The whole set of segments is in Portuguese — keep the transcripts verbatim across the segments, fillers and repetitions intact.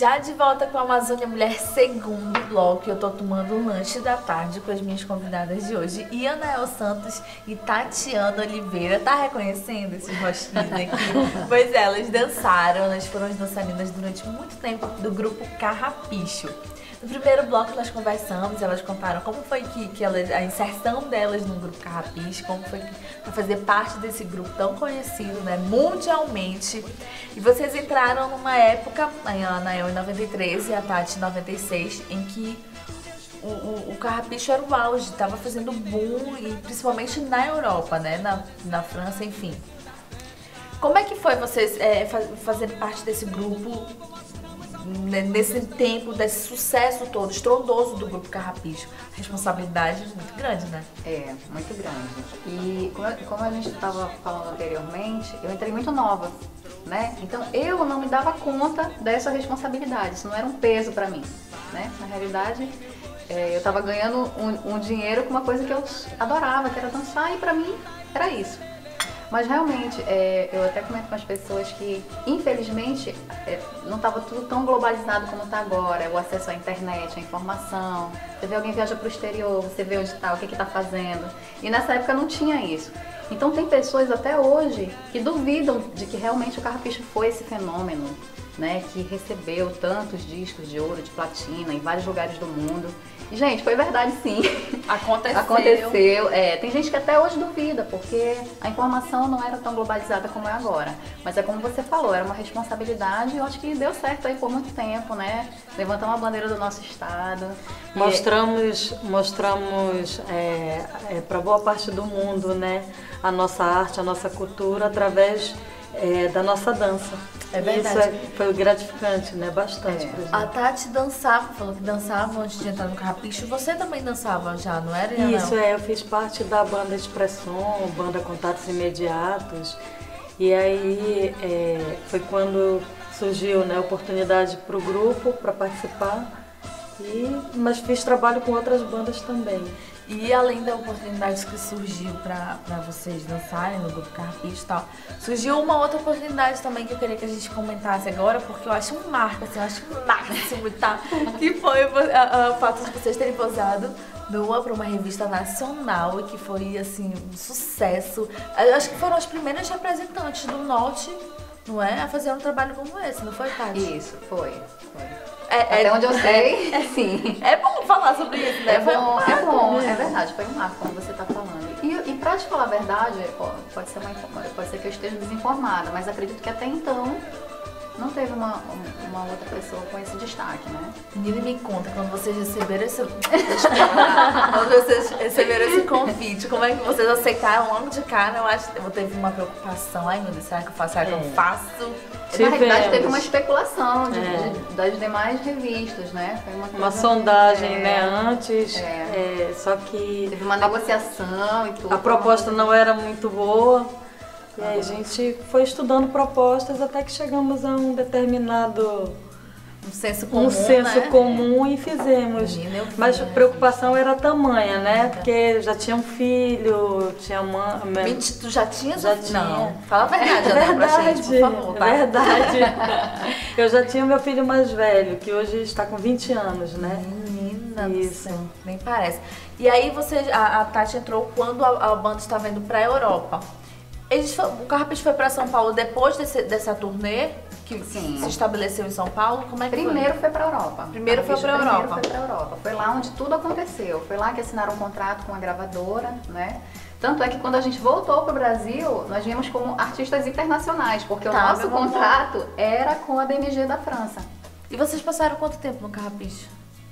Já de volta com a Amazônia Mulher, segundo bloco, eu tô tomando um lanche da tarde com as minhas convidadas de hoje, Anael Santos e Tatiana Oliveira. Tá reconhecendo esses rostinhos aqui? Pois é, elas dançaram, elas foram as dançarinas durante muito tempo do grupo Carrapicho. No primeiro bloco nós conversamos, elas contaram como foi que, que elas, a inserção delas no grupo Carrapicho, como foi para fazer parte desse grupo tão conhecido, né, mundialmente. E vocês entraram numa época, a Anael em noventa e três e a Tati em noventa e seis, em que o, o, o Carrapicho era o auge, estava fazendo boom, e principalmente na Europa, né, na, na França, enfim. Como é que foi vocês é, fazerem parte desse grupo, nesse tempo, desse sucesso todo, estrondoso do grupo Carrapicho? Responsabilidade muito grande, né? É, muito grande. E como, como a gente estava falando anteriormente, eu entrei muito nova, né? Então eu não me dava conta dessa responsabilidade, isso não era um peso para mim, né? Na realidade, é, eu estava ganhando um, um dinheiro com uma coisa que eu adorava, que era dançar, e para mim era isso. Mas realmente, é, eu até comento com as pessoas que, infelizmente, é, não estava tudo tão globalizado como está agora. O acesso à internet, à informação. Você vê alguém viaja para o exterior, você vê onde está, o que está fazendo. E nessa época não tinha isso. Então tem pessoas até hoje que duvidam de que realmente o Carrapicho foi esse fenômeno, né, que recebeu tantos discos de ouro, de platina em vários lugares do mundo. E, gente, foi verdade, sim. Aconteceu. Aconteceu. É, tem gente que até hoje duvida, porque a informação não era tão globalizada como é agora. Mas é como você falou, era uma responsabilidade, e eu acho que deu certo aí por muito tempo, né? Levantamos a bandeira do nosso estado. Mostramos, e... mostramos é, é, para boa parte do mundo, né, a nossa arte, a nossa cultura, através é, da nossa dança. É verdade. Isso é, foi gratificante, né? Bastante. É. A Tati dançava, falou que dançava antes de entrar no Carrapicho. Você também dançava já, não era? Isso, é. Eu fiz parte da banda Expressão, banda Contatos Imediatos. E aí é, foi quando surgiu, né, a oportunidade para o grupo, para participar. E, mas fiz trabalho com outras bandas também. E além da oportunidade que surgiu para vocês dançarem no grupo Carrapicho e tal, surgiu uma outra oportunidade também que eu queria que a gente comentasse agora, porque eu acho um marco, assim, eu acho um máximo, tá? Que foi o fato de vocês terem posado nua para uma revista nacional, e que foi, assim, um sucesso. Eu acho que foram as primeiras representantes do Norte, não é? A fazer um trabalho como esse, não foi, Tati? Isso, foi, foi. É, Até é, onde eu sei, é, sim. É bom falar sobre isso, né? É Foi bom, um é bom, marco. é verdade, foi um marco, como você está falando. E, e pra te falar a verdade, pode ser, uma, pode ser que eu esteja desinformada, mas acredito que até então não teve uma, uma outra pessoa com esse destaque, né? Menina, me conta, quando vocês receberam esse... quando vocês receberam esse convite, como é que vocês aceitaram logo de cara? Eu acho que teve uma preocupação. Ai, meu Deus, será que eu faço? Será que eu faço? Na realidade, teve uma especulação de, é. de, das demais revistas, né? Foi uma, uma sondagem, é, né, antes, é. É, só que... Teve uma negociação e tudo. A proposta não era muito boa, e aí a gente foi estudando propostas até que chegamos a um determinado... Um senso comum, Um senso né? comum e fizemos. Menina, Mas a preocupação era tamanha, né? Porque já tinha um filho, tinha mãe... Mentira, tu já tinha? Já Não. tinha. Fala a verdade, É Ana, verdade, pra gente, por favor, tá? É verdade. Eu já tinha meu filho mais velho, que hoje está com vinte anos, né? Menina do Isso. céu, nem parece. E aí você, a, a Tati entrou quando a, a banda estava indo pra Europa. Eles, o Carrapicho foi pra São Paulo depois desse, dessa turnê? Que Sim. se estabeleceu em São Paulo? Como é que Primeiro foi? foi para a Europa. Primeiro foi para a Europa. Primeiro foi para a Europa. Foi lá onde tudo aconteceu. Foi lá que assinaram um contrato com a gravadora, né? Tanto é que quando a gente voltou para o Brasil, nós viemos como artistas internacionais, porque Tá, o nosso meu contrato amor. era com a B M G da França. E vocês passaram quanto tempo no Carrapicho?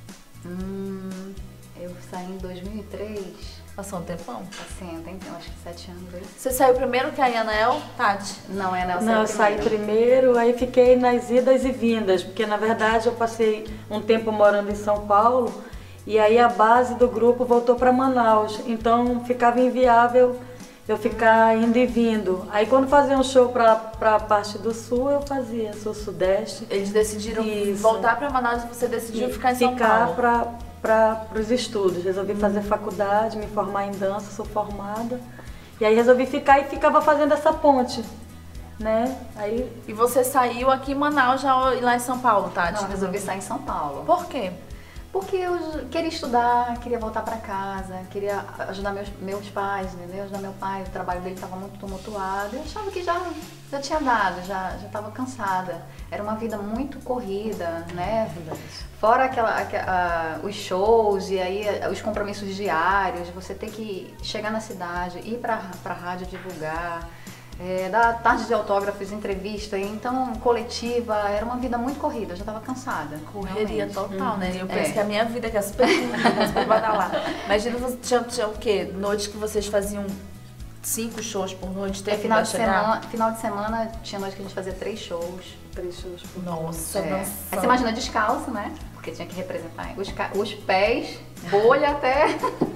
Hum, eu saí em dois mil e três. Passou um tempão? Assim, eu tenho acho que sete anos. Dois. Você saiu primeiro que a Anael, Tati? Não, é Nelson. Não, eu saí primeiro, aí fiquei nas idas e vindas, porque na verdade eu passei um tempo morando em São Paulo e aí a base do grupo voltou para Manaus, então ficava inviável eu ficar indo e vindo. Aí quando fazia um show para a parte do sul, eu fazia sul-sudeste. Eles decidiram Isso. voltar para Manaus e você decidiu E ficar em São ficar Paulo? Pra, para os estudos. Resolvi fazer faculdade, me formar em dança, sou formada. E aí resolvi ficar e ficava fazendo essa ponte, né? Aí E você saiu aqui em Manaus já e lá em São Paulo, Tati? Não, eu resolvi sair em São Paulo. Por quê? Porque eu queria estudar, queria voltar para casa, queria ajudar meus, meus pais, entendeu? Ajudar meu pai, o trabalho dele estava muito tumultuado. Eu achava que já, já tinha dado, já estava cansada. Era uma vida muito corrida, né? Fora aquela, aquela, os shows e aí os compromissos diários, você ter que chegar na cidade, ir para a rádio divulgar. É, dar tarde de autógrafos, entrevista, então coletiva, era uma vida muito corrida, eu já estava cansada. Correria realmente. total, né? Eu penso É. que a minha vida, que é super curta, super badalada. Imagina, você tinha, tinha o quê? Noites que vocês faziam cinco shows por noite, É, teve final, que de chegar? semana, final de semana tinha noite que a gente fazia três shows. três shows por Nossa, É. dançando. Aí você imagina descalço, né? Porque tinha que representar os, ca- os pés, bolha até.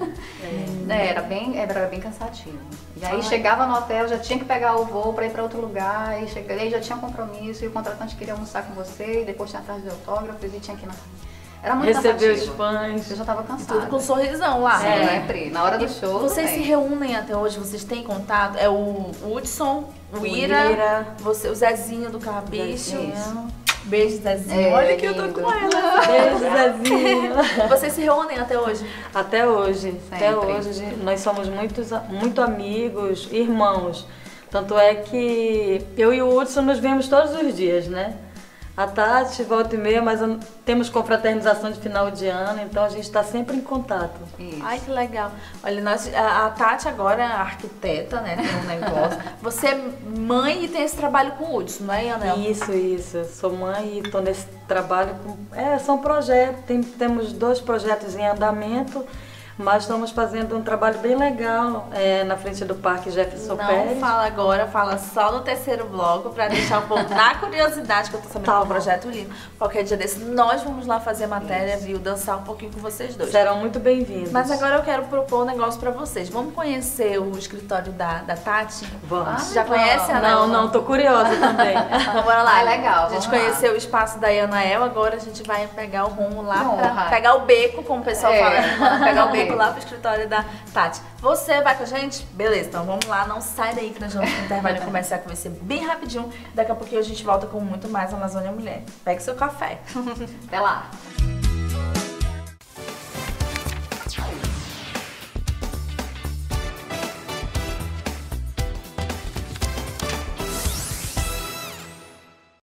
É, era, bem, era bem cansativo. E aí Ai. chegava no hotel, já tinha que pegar o voo para ir para outro lugar, e cheguei, aí já tinha compromisso, e o contratante queria almoçar com você, e depois tinha a tarde de autógrafos, e tinha que ir na. Era muito Receber os cansativo. fãs. Eu já tava cansada. Tudo com um sorrisão lá. Sempre, na hora do E show. vocês se também. reúnem até hoje? Vocês têm contato? É o Hudson, o, O Ira, Ira. você, o Zezinho do Carrapicho. Isso. Beijo, Zezinho. É, Olha que eu tô lindo. com ela. Beijo, Zezinho. Vocês se reúnem até hoje? Até hoje, até Sempre. hoje nós somos muitos, muito amigos, irmãos. Tanto é que eu e o Hudson nos vemos todos os dias, né? A Tati volta e meia, mas eu- temos confraternização de final de ano, então a gente está sempre em contato. Isso. Ai, que legal. Olha, nós, a, a Tati agora é arquiteta, né? Tem um negócio. Você é mãe e tem esse trabalho com o Hudson, não é, Anel? Isso, isso. Eu sou mãe e estou nesse trabalho com. É, são projetos, tem- temos dois projetos em andamento, mas estamos fazendo um trabalho bem legal é, na frente do Parque Jefferson Não Pérez. fala agora, fala só no terceiro bloco pra deixar o povo na curiosidade, que eu tô sabendo Tá que é um bom. projeto lindo. Qualquer dia desse, nós vamos lá fazer matéria, viu? Dançar um pouquinho com vocês dois. Serão muito bem-vindos. Mas agora eu quero propor um negócio pra vocês. Vamos conhecer o escritório da, da Tati? Vamos. Você já vamos. conhece a Não, não, tô curiosa também. Então bora lá. Ah, legal, A gente vamos lá. conheceu o espaço da Anael, agora a gente vai pegar o rumo lá pra Honra. pegar o beco, como o pessoal É. fala. Pegar o beco lá pro escritório da Tati. Você vai com a gente? Beleza, então vamos lá, não sai daí que nós vamos pro intervalo começar com você bem rapidinho. Daqui a pouquinho a gente volta com muito mais Amazônia Mulher. Pegue seu café. Até lá.